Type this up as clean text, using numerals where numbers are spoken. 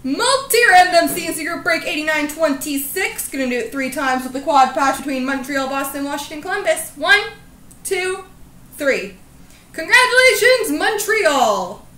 Multi-random C&C Group Break 8926. Gonna do it 3 times with the quad patch between Montreal, Boston, Washington, Columbus. 1, 2, 3. Congratulations, Montreal!